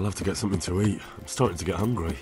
I'll have to get something to eat. I'm starting to get hungry.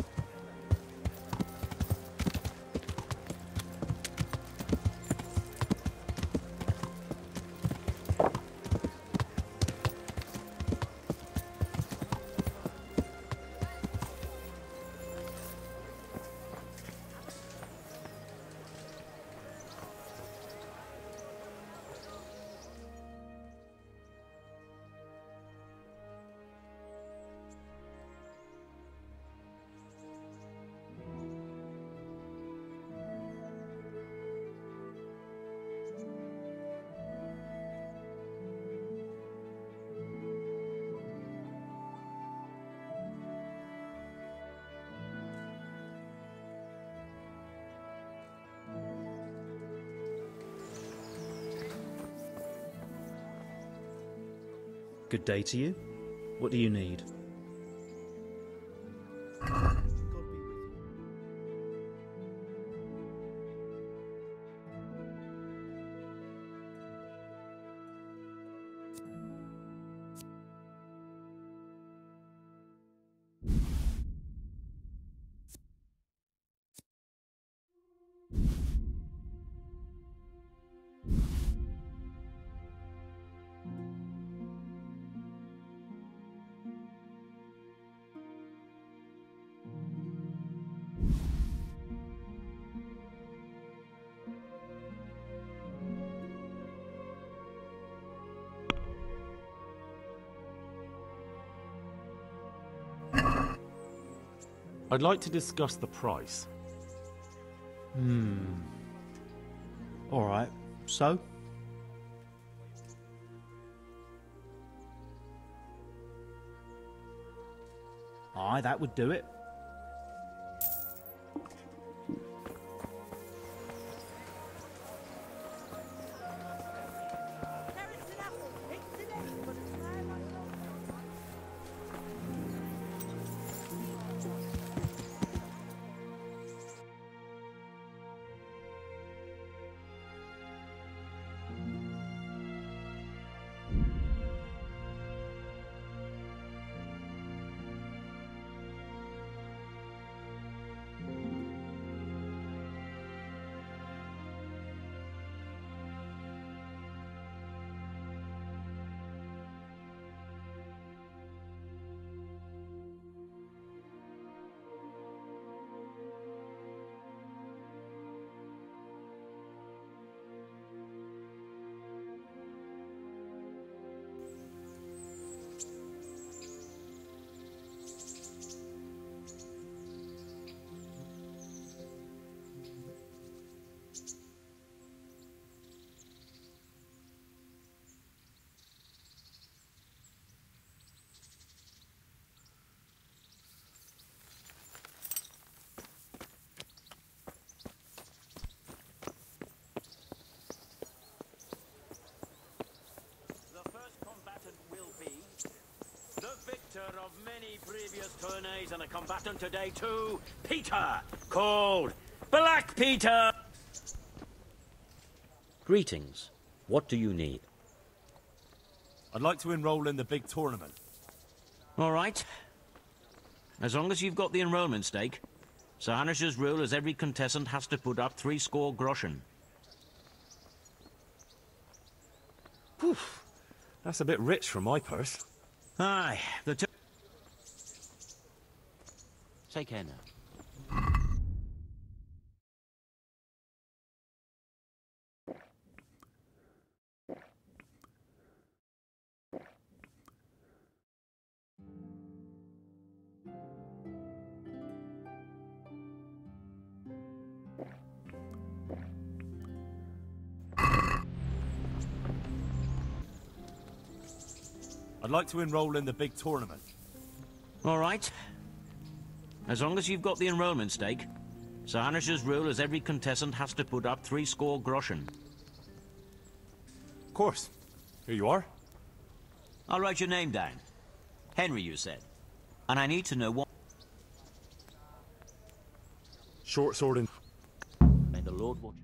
Good day to you. What do you need? I'd like to discuss the price. All right. So? Aye, that would do it. Of many previous tourneys and a combatant today too, Peter, called Black Peter. Greetings. What do you need? I'd like to enroll in the big tournament. All right. As long as you've got the enrollment stake, Sir Hanish's rule is every contestant has to put up 60 groschen. Whew. That's a bit rich for my purse. Aye, Take care now. I'd like to enroll in the big tournament. All right. As long as you've got the enrollment stake, Sir Hanish's rule is every contestant has to put up 60 groschen. Of course. Here you are. I'll write your name down. Henry, you said. And I need to know what... Short sword and... May the Lord watch you.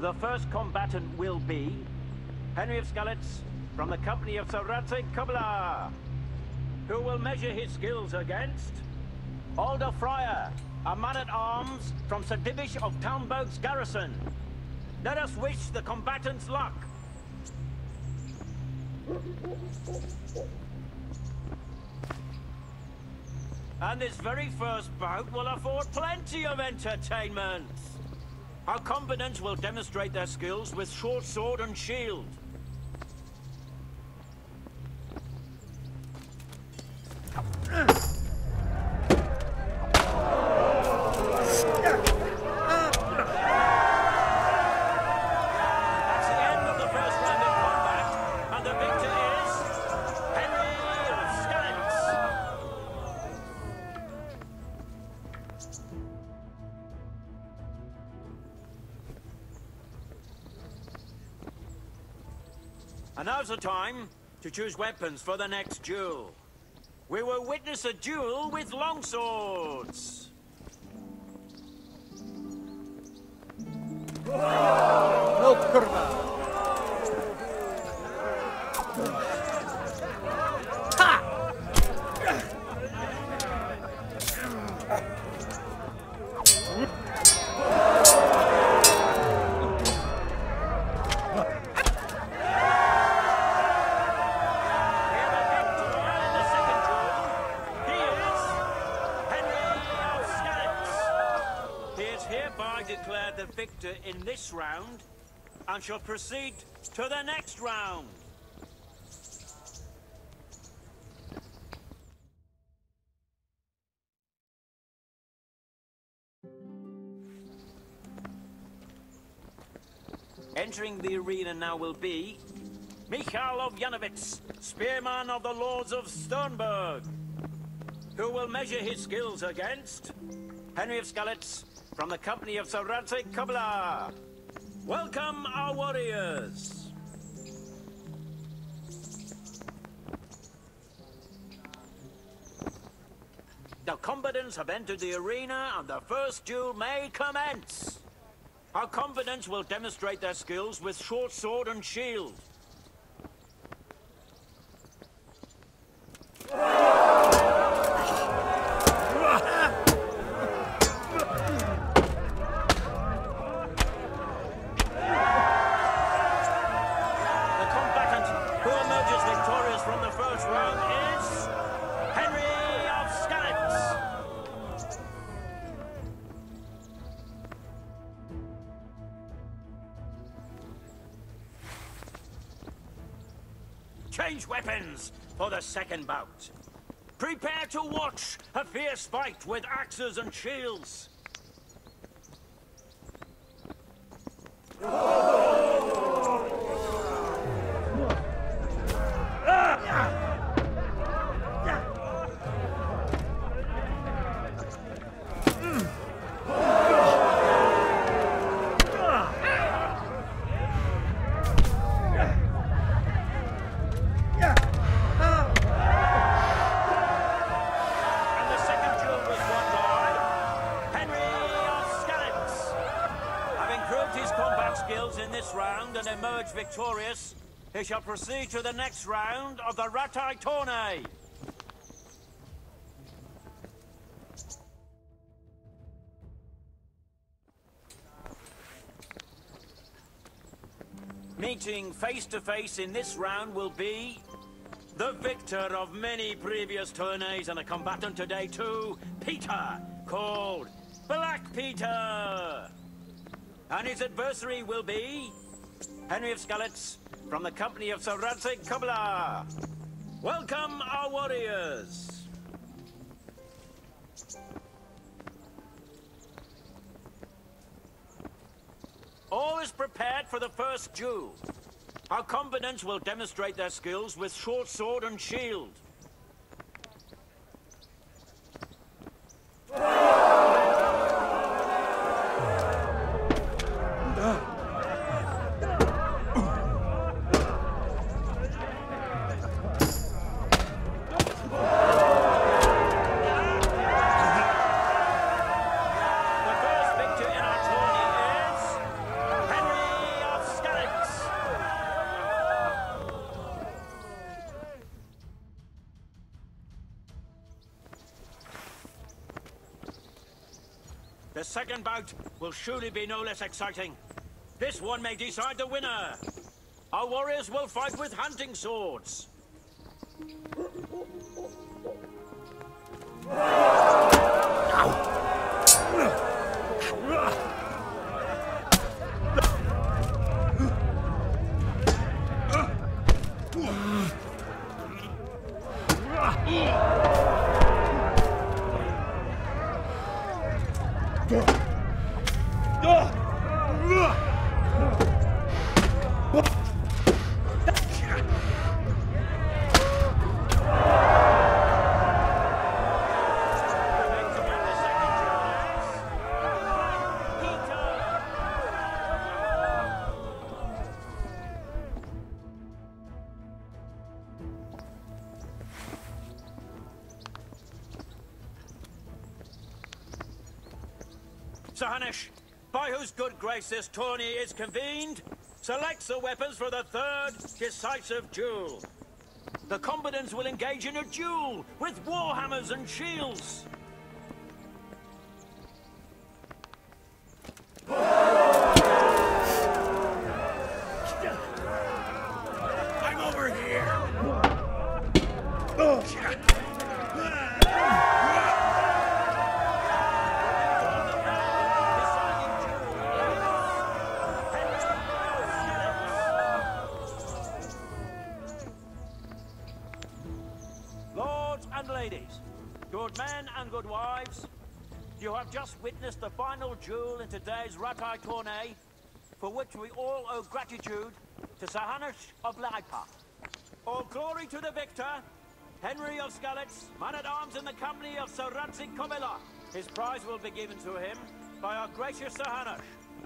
The first combatant will be Henry of Skalitz from the company of Sir Radzig Kobyla, who will measure his skills against Alder Fryer, a man-at-arms from Sir Divish of Townburg's garrison. Let us wish the combatants luck. And this very first bout will afford plenty of entertainment. Our combatants will demonstrate their skills with short sword and shield. And now's the time to choose weapons for the next duel. We will witness a duel with longswords. No curva. Declared the victor in this round and shall proceed to the next round. Entering the arena now will be Michal of Janovitz, spearman of the Lords of Sternberg, who will measure his skills against Henry of Skalitz from the company of Sir Radzig Kobyla. Welcome, our warriors. The combatants have entered the arena and the first duel may commence. Our combatants will demonstrate their skills with short sword and shield. Change weapons for the second bout. Prepare to watch a fierce fight with axes and shields. Skills in this round and emerge victorious, he shall proceed to the next round of the Ratai Tourney. Meeting face to face in this round will be the victor of many previous tourneys and a combatant today too, Peter, called Black Peter. And his adversary will be Henry of Skalitz from the company of Sir Radzig Kobyla. Welcome, our warriors. All is prepared for the first duel. Our combatants will demonstrate their skills with short sword and shield. The first victor in our tourney is Henry The second bout will surely be no less exciting. This one may decide the winner. Our warriors will fight with hunting swords. Sir Hanush, by whose good grace this tourney is convened, selects the weapons for the third decisive duel. The combatants will engage in a duel with warhammers and shields. I'm over here. Lords and ladies, good men and good wives, you have just witnessed the final duel in today's Ratai tourney, for which we all owe gratitude to Sir Hanush of Laipa. All glory to the victor, Henry of Skalitz, man-at-arms in the company of Sir Ranzig Komila. His prize will be given to him by our gracious Sir Hanush.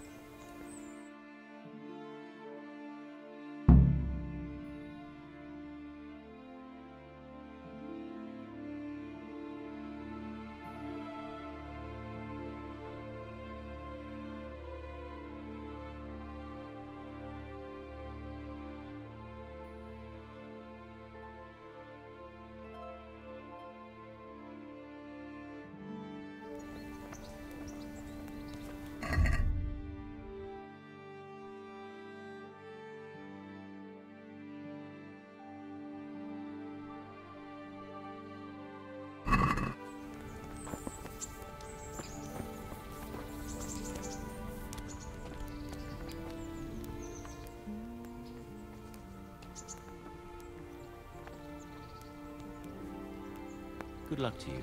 Good luck to you.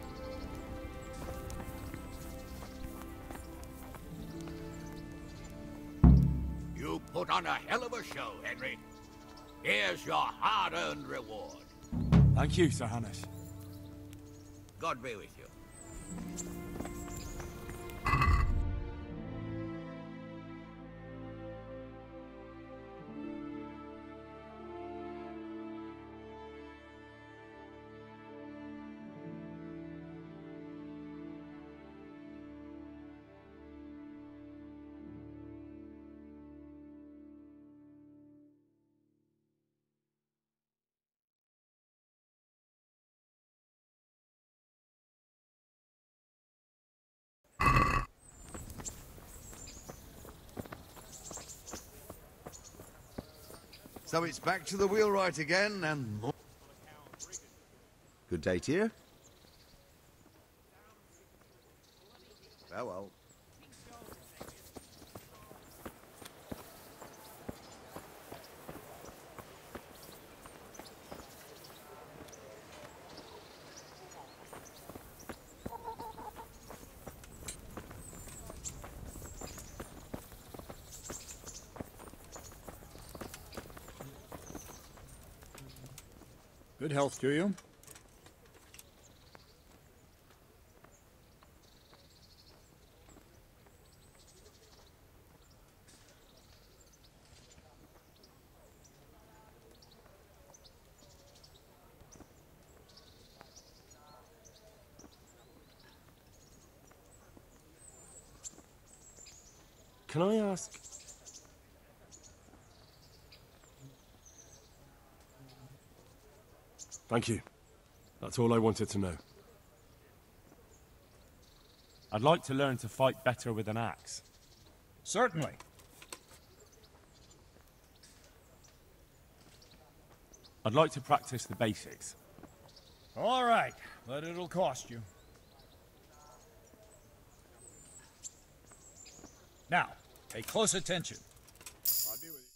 You put on a hell of a show, Henry. Here's your hard-earned reward. Thank you, Sir Hanush. God be with you. So it's back to the wheelwright again, and more. Good day to you. Farewell. Good health to you. Can I ask? Thank you. That's all I wanted to know. I'd like to learn to fight better with an axe. Certainly. I'd like to practice the basics. All right, but it'll cost you. Now, pay close attention. I'll be with you.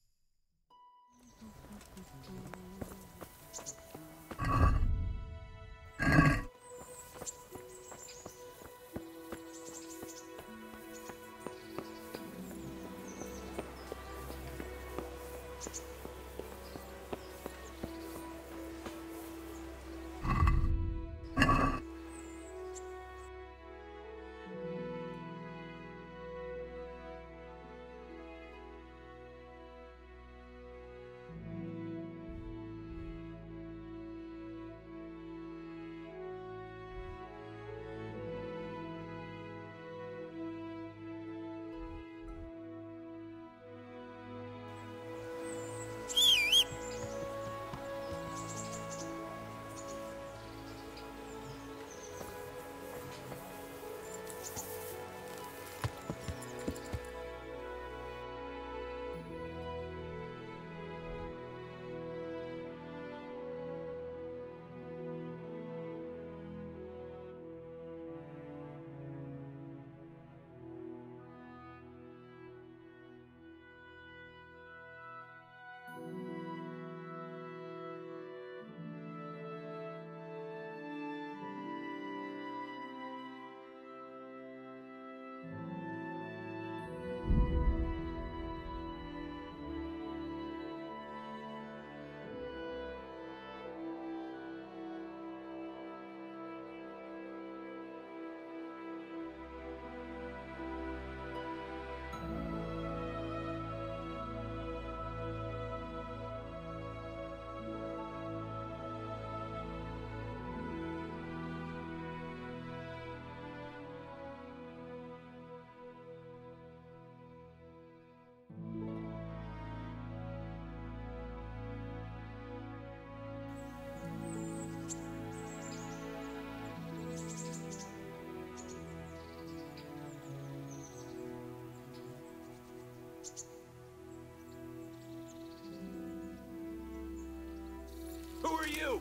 Who are you?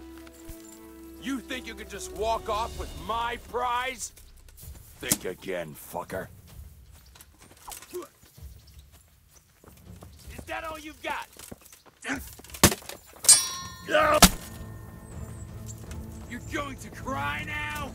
You think you could just walk off with my prize? Think again, fucker. Is that all you've got? You going to cry now?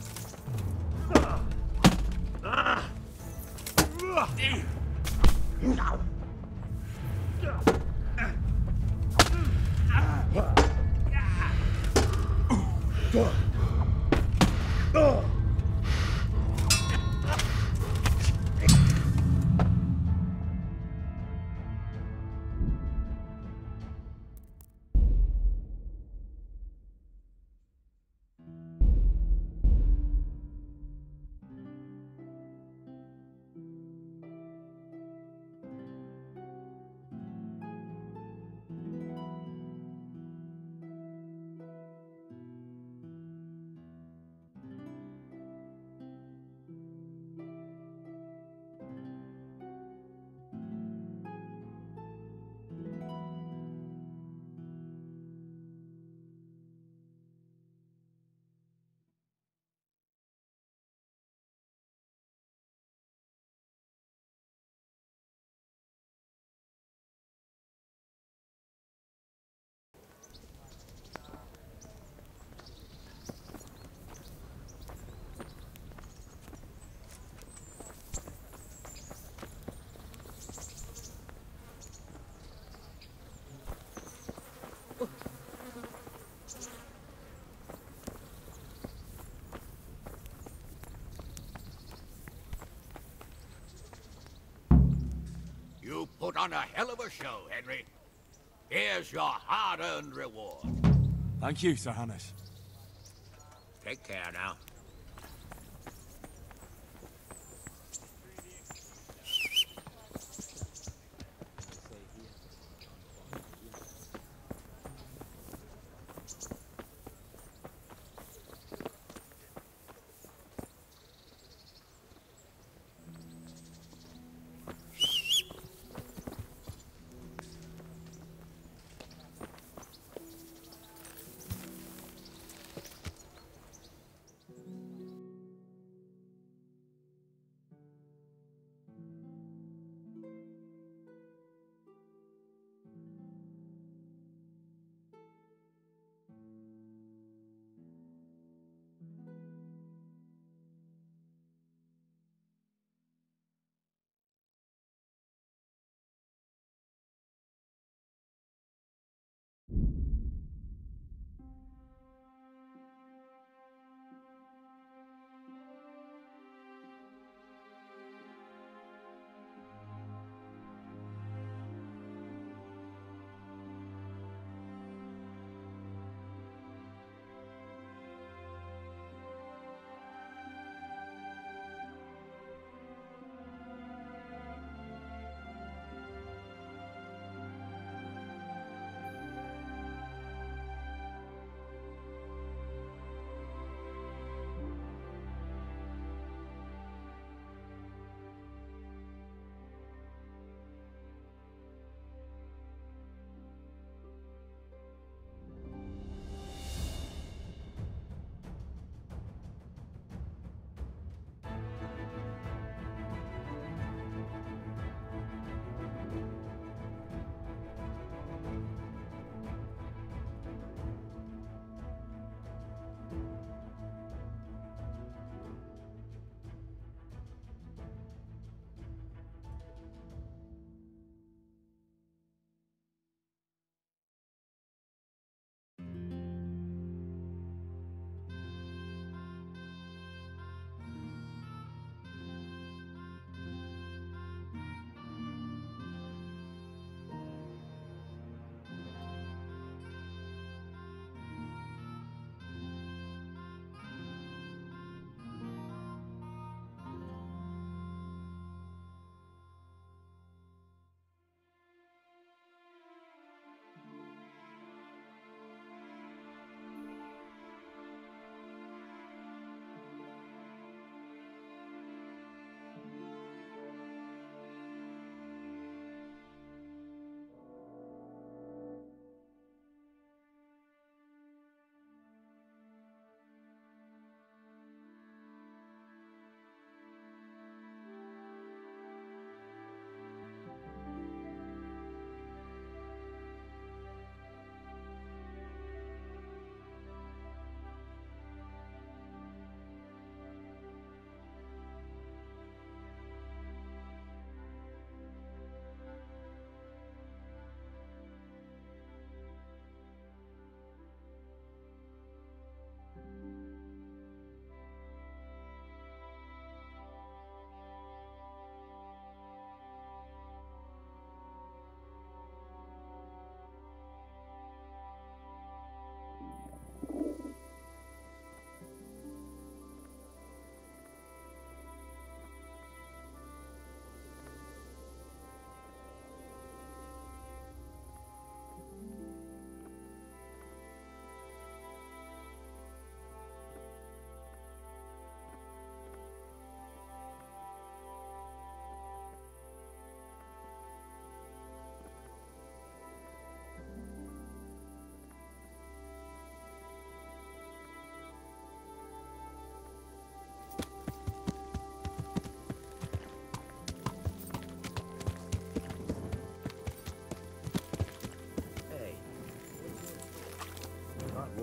You put on a hell of a show, Henry. Here's your hard-earned reward. Thank you, Sir Hannes. Take care now.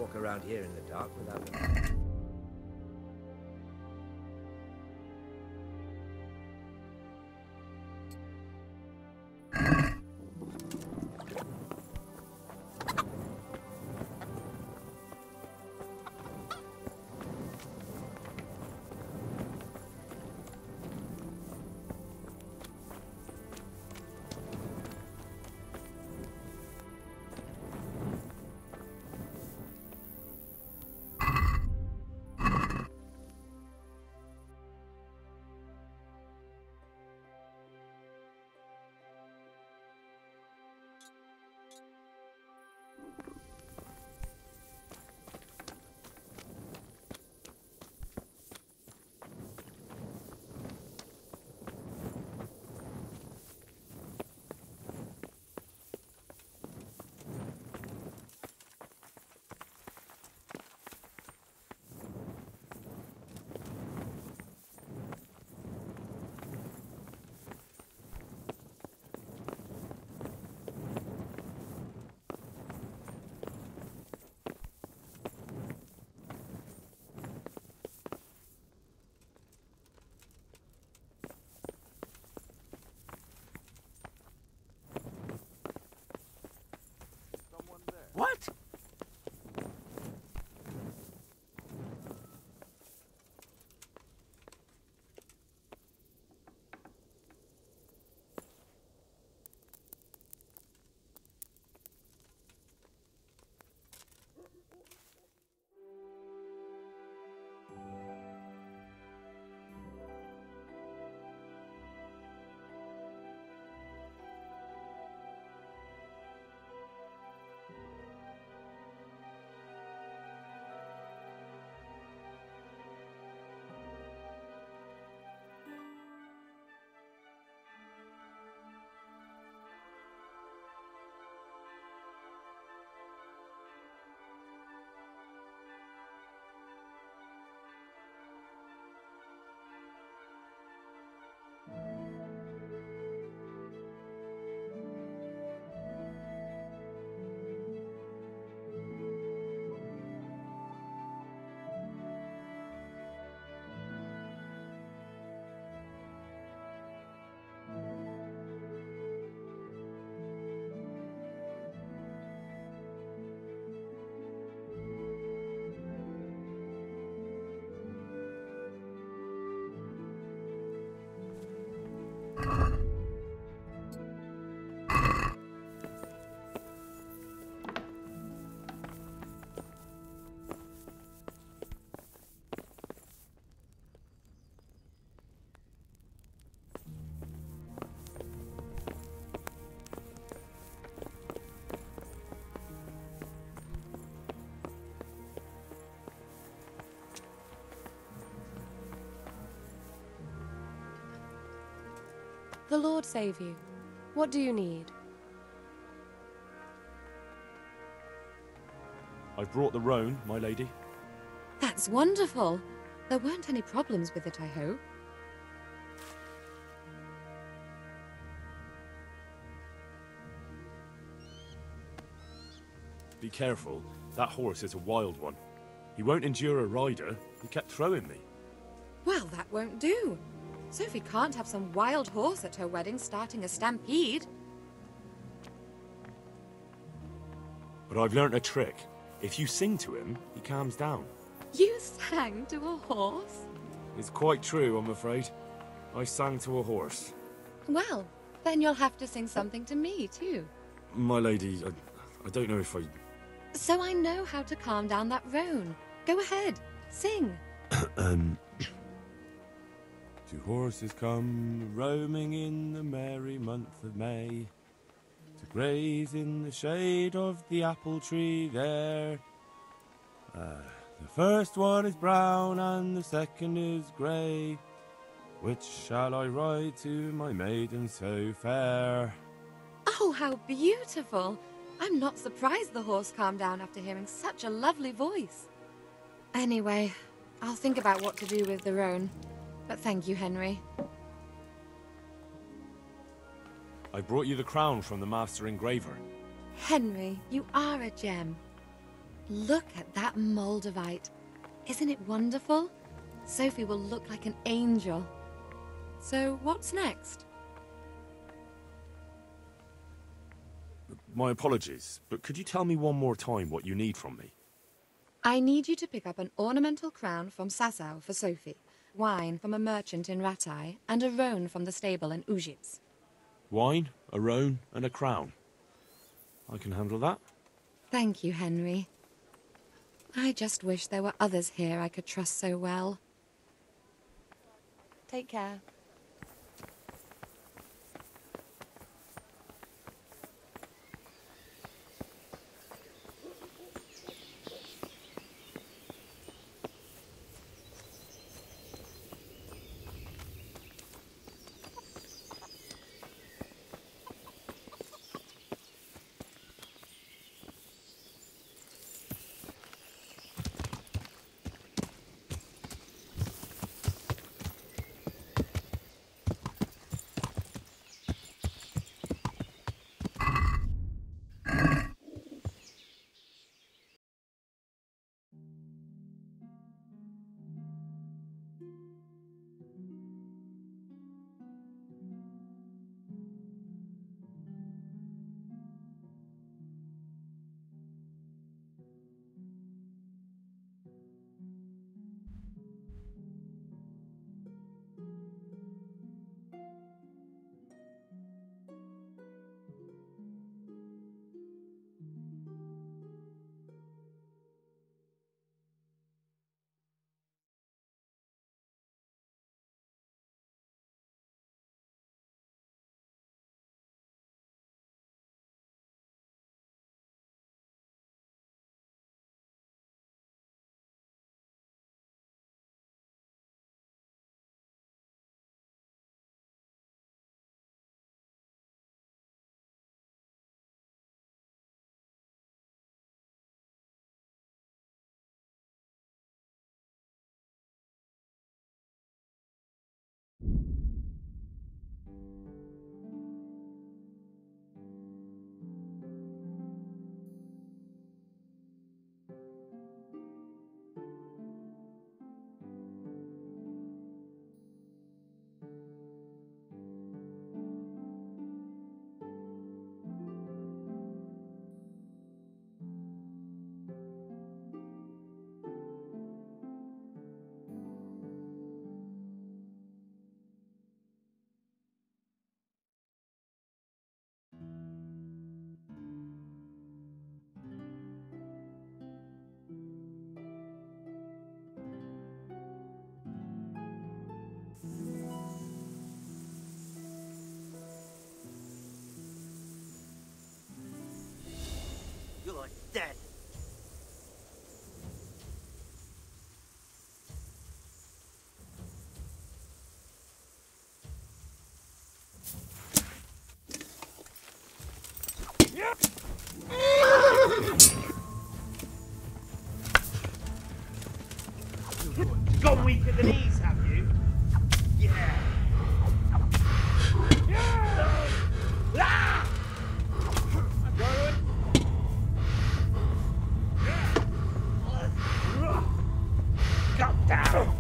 walk around here in the dark without them. What? The Lord save you. What do you need? I've brought the roan, my lady. That's wonderful. There weren't any problems with it, I hope. Be careful. That horse is a wild one. He won't endure a rider. He kept throwing me. Well, that won't do. Sophie can't have some wild horse at her wedding starting a stampede. But I've learnt a trick. If you sing to him, he calms down. You sang to a horse? It's quite true, I'm afraid. I sang to a horse. Well, then you'll have to sing something to me, too. My lady, I don't know if I... So I know how to calm down that roan. Go ahead, sing. Two horses come roaming in the merry month of May to graze in the shade of the apple tree there. The first one is brown and the second is grey. Which shall I ride to, my maiden so fair? Oh, how beautiful! I'm not surprised the horse calmed down after hearing such a lovely voice. Anyway, I'll think about what to do with the roan. But thank you, Henry. I brought you the crown from the master engraver. Henry, you are a gem. Look at that Moldavite. Isn't it wonderful? Sophie will look like an angel. So, what's next? My apologies, but could you tell me one more time what you need from me? I need you to pick up an ornamental crown from Sasau for Sophie, wine from a merchant in Ratai, and a roan from the stable in Ujits. Wine, a roan, and a crown. I can handle that. Thank you, Henry. I just wish there were others here I could trust so well. Take care. You're dead. Gone weak at the knees, have you? Yeah. Ah! Cut down.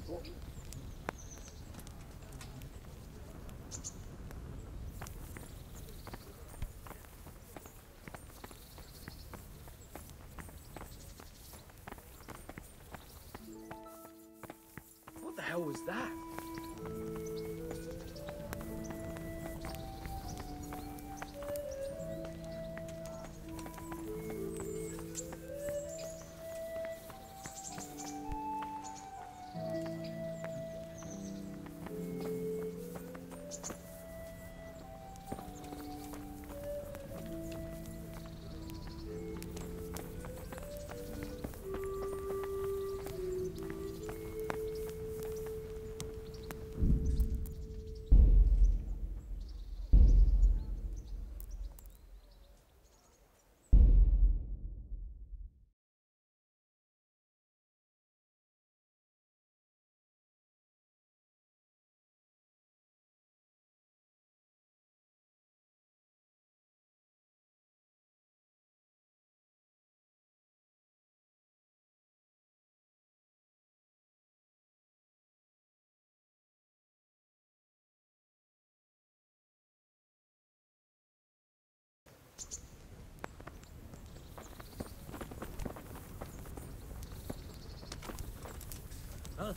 What the hell was that? Huh?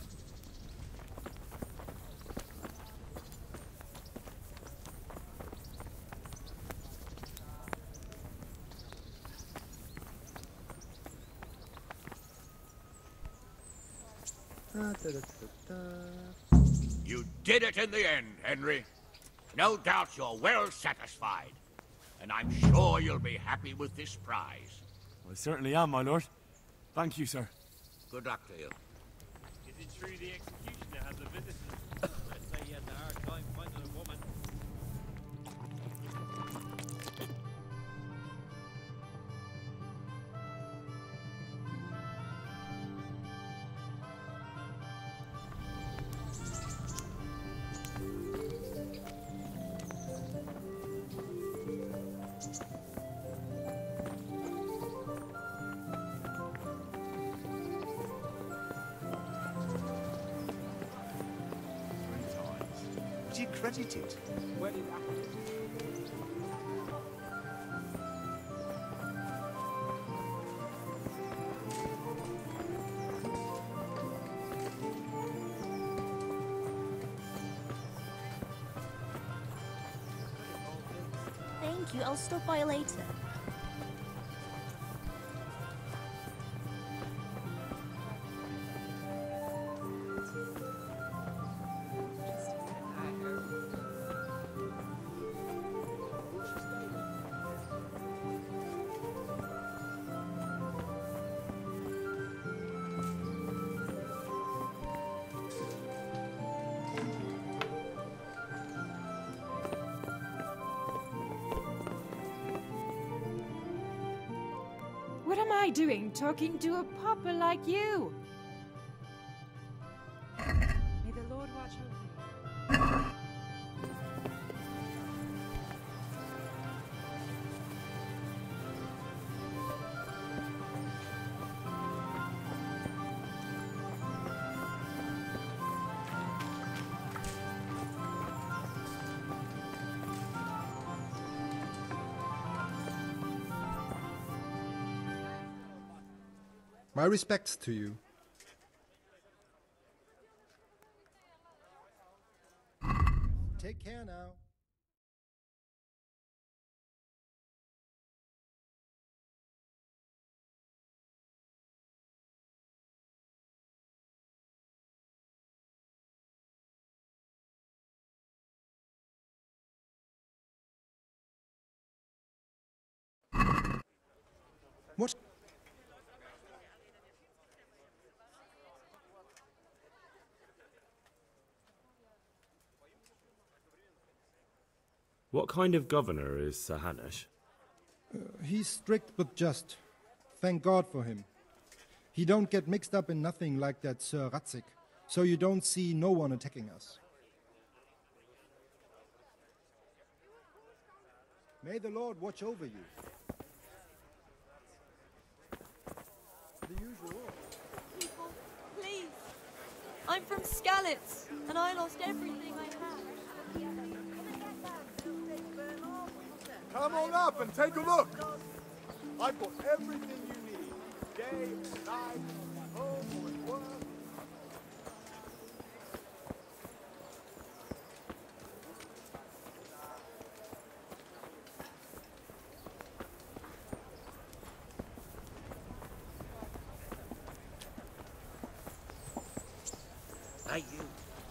You did it in the end, Henry. No doubt you're well satisfied. And I'm sure you'll be happy with this prize. I certainly am, my lord. Thank you, sir. Good luck to you. Is it true the executioner has a visitor? Let's say he had a hard time finding a woman. Would you credit it? Where did that Thank you. I'll stop by later. What am I doing talking to a pauper like you? May the Lord watch over you. My respects to you. Take care now. What? What kind of governor is Sir Hanush? He's strict but just. Thank God for him. He don't get mixed up in nothing like that Sir Ratzik, so you don't see no one attacking us. May the Lord watch over you. The usual. People, please. I'm from Skalitz, and I lost everything I had. Come on up and take a look. I've got everything you need. Day, night, home, or at work. Hey, you.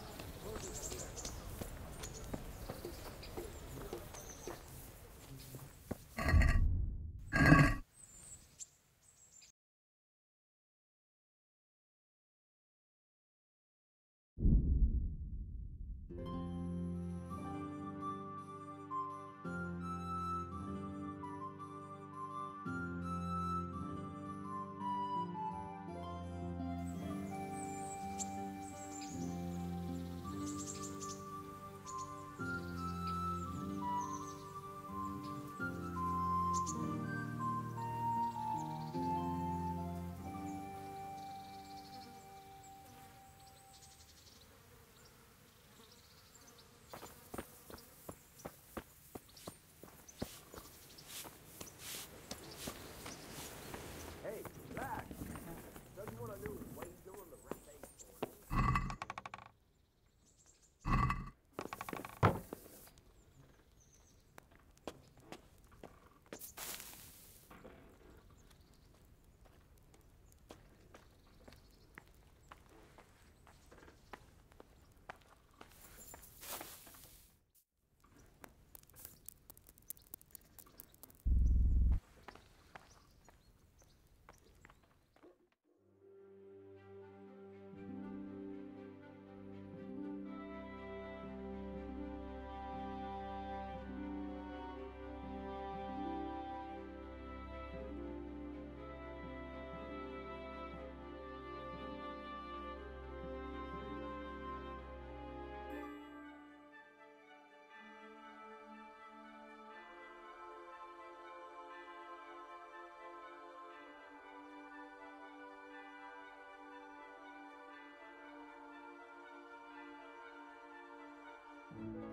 Hey, relax. Doesn't want to do is wait doing the rampage you.